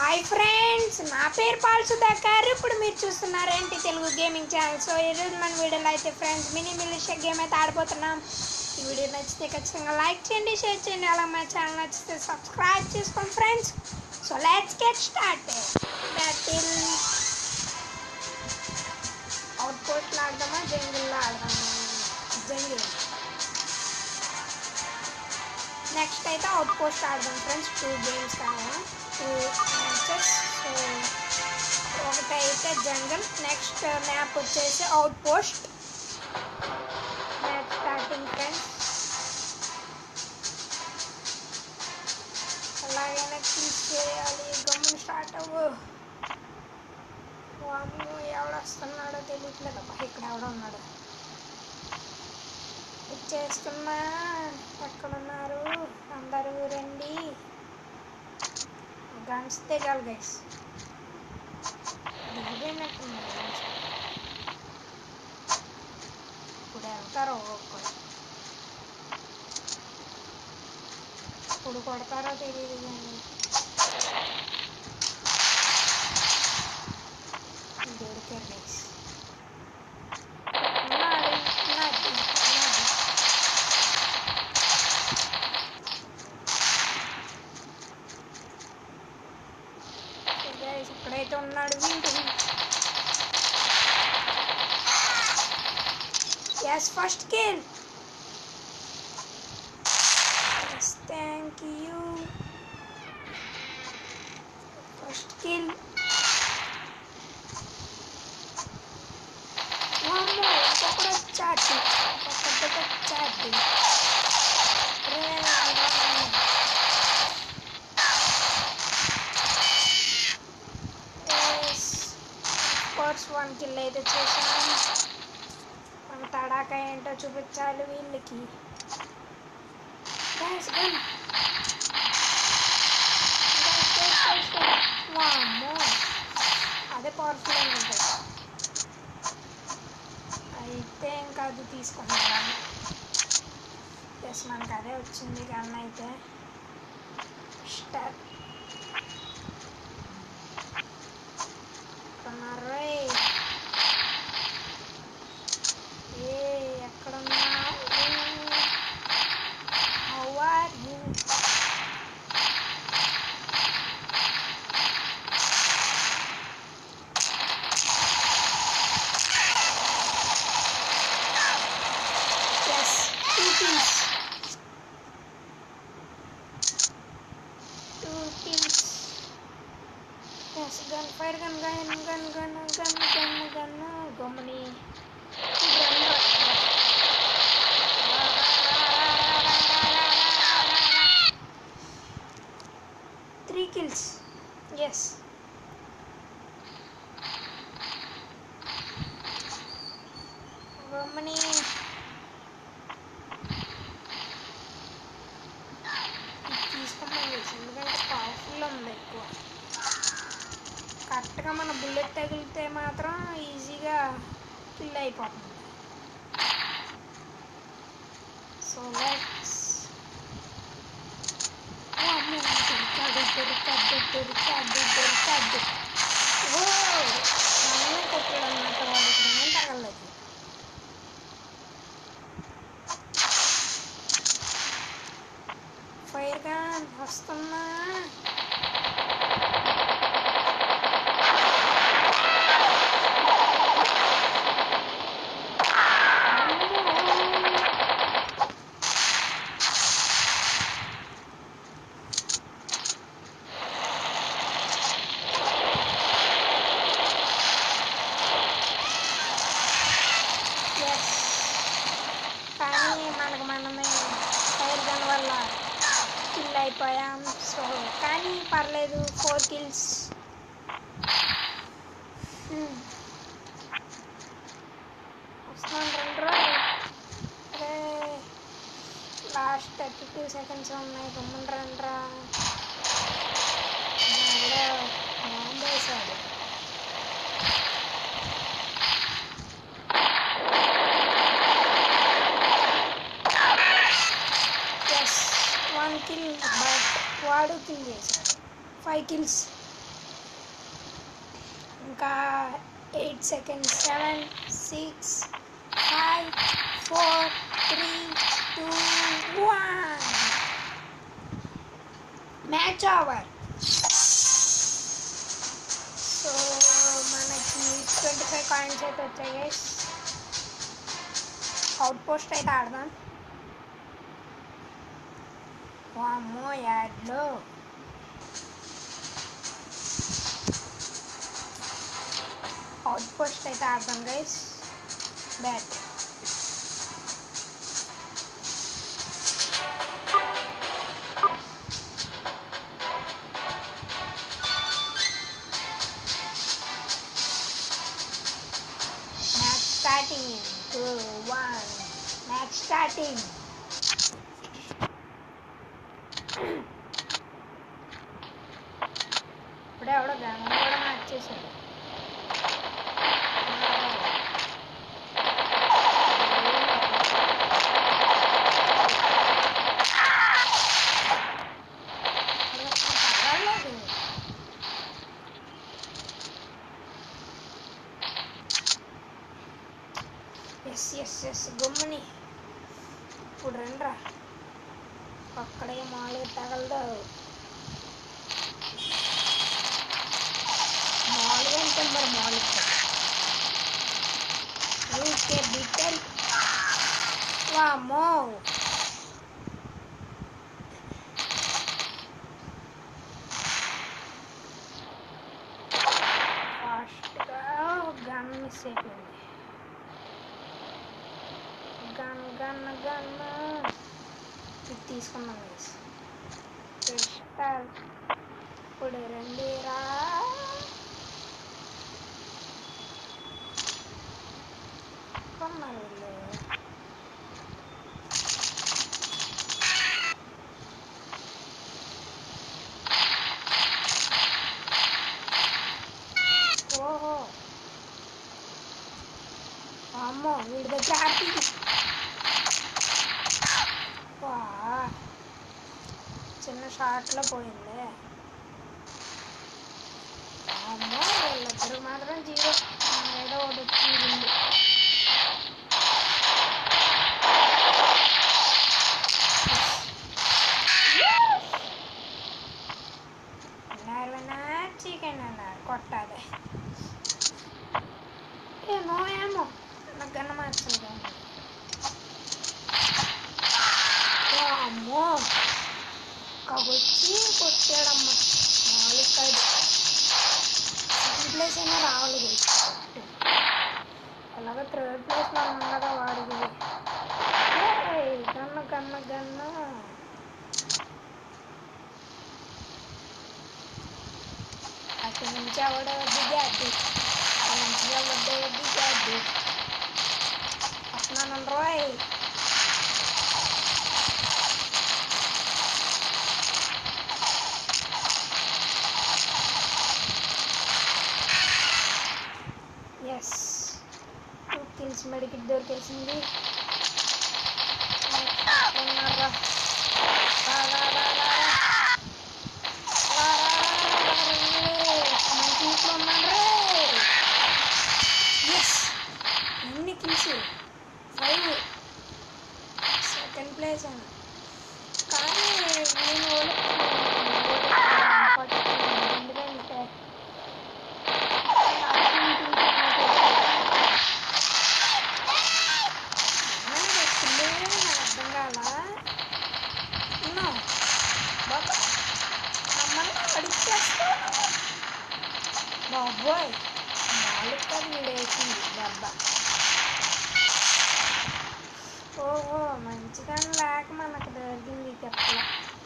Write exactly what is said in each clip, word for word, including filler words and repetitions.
Hi friends, నా పేరు Paul Sudhakar. ఇప్పుడు మీరు చూస్తున్నారు ఏంటి తెలుగు గేమింగ్ ఛానల్. సో ఈరోజు మన వీడియోలో అయితే ఫ్రెండ్స్ మినీ మిలిషియా గేమ్ అయితే ఆడిపోతున్నాం. ఈ వీడియో నచ్చితే ఖచ్చితంగా లైక్ చేయండి, షేర్ చేయండి. అలా మా ఛానల్ నచ్చితే సబ్స్క్రైబ్ చేసుకోండి friends. So let's get start. Battle out పోస్ట్లో ఆడదామా, జంగిల్లో ఆడదామా? జంగిల్. నెక్స్ట్ అయితే అవుట్ పోస్ట్ ఆడదాం ఫ్రెండ్స్. టూ గేమ్స్ కావాలి, టూ మ్యాచెస్. సో ఒకటి అయితే జంగల్, నెక్స్ట్ మ్యాప్ వచ్చేసి outpost. Match starting friends. అలాగైనా కిల్స్ చేయాలి. గమ్మున స్టార్ట్ అవ్వు. వామ్మో, ఎవడొస్తున్నాడో తెలియట్లేదబ్బా. ఇక్కడ ఎవడో ఉన్నాడు. వచ్చేస్తున్నా. ఎక్కడున్నారు అందరూ? రండి. గన్స్ తెగాలి గైస్. దిగిపోయినట్టున్నారు గన్స్. ఇప్పుడు వెళ్తారో ఒక్కొక్కరు, ఇప్పుడు కొడతారో తెలియదు కానీ దొరికారు గైస్. ఉన్నది ఉన్నది ఉన్నది. గైస్ ఇక్కడైతే ఉన్నాడు వీడు. Yes, first kill. Yes, thank you. First kill. వామ్మో, ఇంకొకడు వచ్చాడు. ఇంకొకటి వచ్చాడు. ఫస్ట్ వన్ కిల్ అయితే చేశాను. మన తడాక ఏంటో చూపించాలి వీళ్ళకి. వామ్మో, అదే పవర్ఫుల్ ఉంటుంది. అయితే ఇంకా అది తీసుకుంటాను. ప్లస్ మనకు అదే వచ్చింది గన్ అయితే. స్టార్ రే. ఏ ఎక్కడున్నా? How are you? Yes, two kills. Two kills. Yes, gun fire, gun gun gun gun gun gun gun గమ్ముని త్రీ కిల్స్. ఎస్, గమ్ముని తీసుకోమని తెలుసు, ఎందుకంటే పవర్ఫుల్ ఉంది ఎక్కువ. కరెక్ట్గా మన బుల్లెట్ తగిలితే మాత్రం ఈజీగా కిల్ అయిపోతుంది. So let's. దొరికాడు దొరికాడు దొరికాడు దొరికాడు. ఓ, మనమే కొట్టాడు అన్నట్టు. వాడు ఇక్కడ ఏం తగలలేదు. ఫైర్ గన్ వస్తున్నా. కానీ మనకు మనమే ఫైర్ గన్ వల్ల కిల్ అయిపోయాం. సో కానీ పర్లేదు, ఫోర్ కిల్స్. వస్తున్నాను, రెండు రోజులు. అదే లాస్ట్ థర్టీ టూ సెకండ్స్ ఉన్నాయి. గమ్మున రండ్రా. బాంబేసాడు. వన్ కిల్, బట్ వాడు కిల్ చేశాడు. Five kills. ఇంకా eight seconds. Seven six five four three two one. Match over. So మనకి ట్వంటీ ఫైవ్ కాయిన్స్ అయితే వచ్చాయి గైస్. అవుట్ పోస్ట్ అయితే ఆడదాం. వామ్మో యాడ్లో అవుట్ పోస్ట్ అయితే ఆడదాం గైస్. బ్యాట్ match starting. Two one. Match starting. ఇప్పుడే ఎవడో గన్ కూడా మ్యాచ్ చేశాడు. ఎస్ ఎస్ ఎస్ గమ్ముని. ఇప్పుడు రండ్రా. అక్కడే మాలు తగలదు. మాలు అంటే మరి మాలు ఊరికే బిట్టల్. వామ్మో ఫాస్ట్గా గన్ మిస్ అయిపోయింది. గన్ గన్ గన్ ఇది తీసుకున్నాం గైస్. పిస్టల్. ఇప్పుడు రండి రా. కొన్నారు వీళ్ళు. ఓహో అమ్మో వీడి దగ్గర ఆర్పీజీ. వా చిన్న షాట్లో పోయింది. అమ్మో వీళ్ళిద్దరు మాత్రం జీరో. ఏదో ఒకటి వచ్చింది. చికెన్ అన్నారు కొట్టాలి. ఏమో ఏమో నాకు గన్న మార్చింది. అమ్మో కబొచ్చి కొట్టాడమ్మ. నాలుగు కాదు సెకండ్ ప్లేస్ అయినా రావాలి. ఎలాగో థర్డ్ ప్లేస్లో ఉండగా వాడికి గన్న గన్న గన్న. అక్కడి నుంచి ఎవడో దిగాడు. అక్కడి నుంచి ఎవడో దిగాడు. వస్తున్నాను రోయ్. ఎస్ టూ కిల్స్ మెడికిట్ దొరికేసింది. ఉన్నారా ఇంట్లో ఉన్నాను రే. ఎస్ ఎన్ని కిల్స్? ఫైవ్. సెకండ్ ప్లేస్ అని కానీ నేను ఎందుకంటే అర్థం కాలా. బాబా మమ్మల్ని అడిచేస్తాను బాబోయ్. నాలుగు కాదు వీడేసింది డబ్బా. ఓహో మంచిగా లేక మనకు దొరికింది చెప్పలా.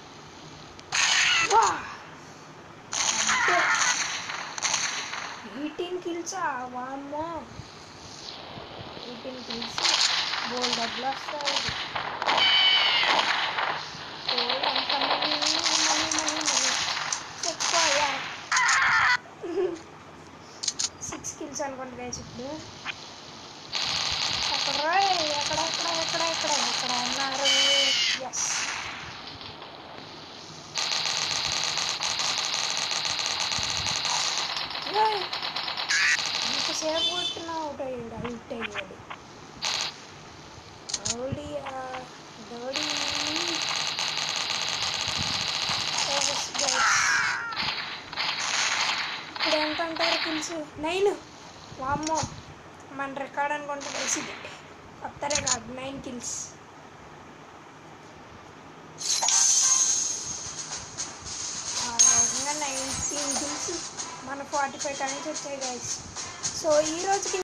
ఎయిటీన్ కిల్సా? వామ్మో ఎయిటీన్ కిల్స్ గోల్డ్ డబ్బులు వస్తాయి. ఎంత మనీ మనీ మనీ మనీ చెప్పాయా. సిక్స్ కిల్స్ అనుకోండి గైస్. ఇప్పుడు ఎక్కడ ఎక్కడ ఎక్కడ ఎక్కడ ఎక్కడ ఎక్కడ ఉన్నారు? ఎస్ ఎంతసేపు కొట్టినా అవుట్ అయ్యాడు అవుట్ అయ్యాడు అవుడియా డోడి ఇప్పుడు ఎంత అంటారు కిల్స్ నైన్ వామ్మో మన రికార్డ్ అనుకుంటా వేసింది కొత్త record nine kills nineteen kills మన ఫార్టీ ఫైవ్ టైమ్స్ వచ్చాయి గైస్ సో ఈ రోజుకి